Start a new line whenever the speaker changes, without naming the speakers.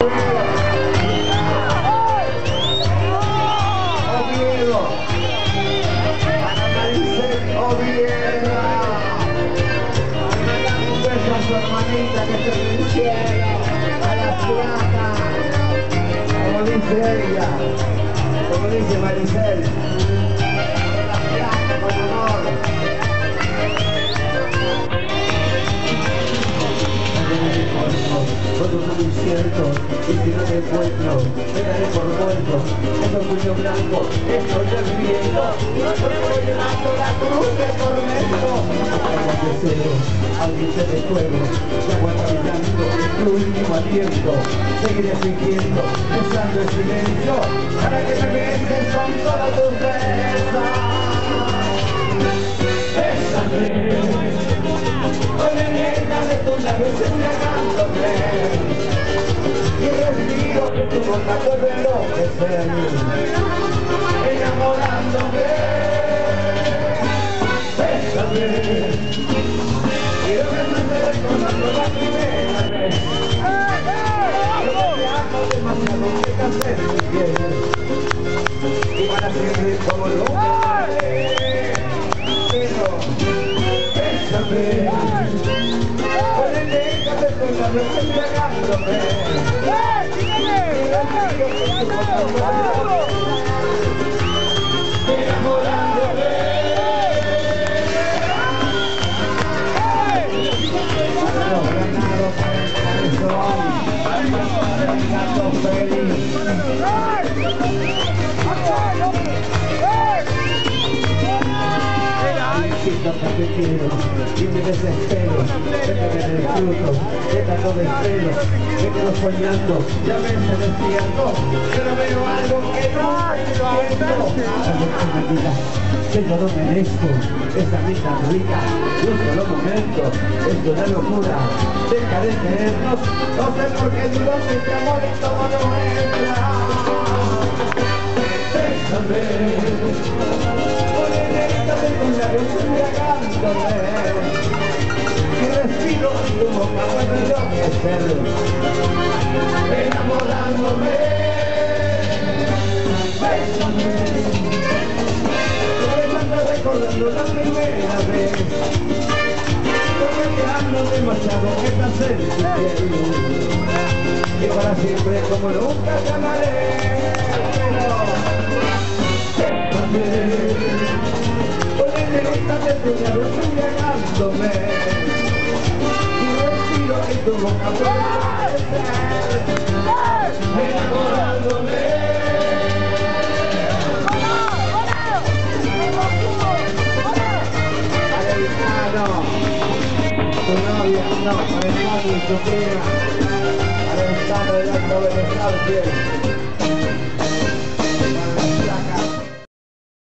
Oviedo, para Maricel Oviedo. Un beso a su hermanita que está en el cielo, a las placas, como dice ella, como dice Maricel, a las placas con amor. Todo es muy incierto, y si no te encuentro, me daré por muerto. Es orgullo blanco, estoy viviendo, no estoy llevando la cruz de tormento. Aguas de cero, alguien te recuerdo, y aguanta mi llanto, tu último aliento. Seguiré fingiendo, besando el silencio, para que me beses con todas tus besos. Bésame. Con la neta de tus labios embriagándome, y respiro que tu boca vuelve a enloquecerme, enamorándome. Bésame, quiero besarte recordando la primera vez. Yo te amo demasiado que casé en mi piel, y para siempre como nunca te pero bésame. Con el negro de tus labios embriagándome, enamorándome. Ganado para el gato feliz. Porque quiero y me desespero, que me disfruto de tanto desvelo, me quedo soñando, ya me despierto, pero veo algo que no entiendo. Algo que me diga que yo no merezco esa vida rica, un solo momento, es una locura, deja de querernos, no sé por qué digo que este amor y todo no entra. Bésame. Con la luz embriagándome, y respiro tu boca para enloquecer, enamorándome. Bésame, me ando recordando la primera vez, porque te amo demasiado que estás en tu piel, y para siempre como nunca te amaré. De tus labios embriagándome, y respiro en tu boca enamorándome. Alejandro, tu novia, no, Alejandro y tu prima, Alejandro del Alto Buenos Aires.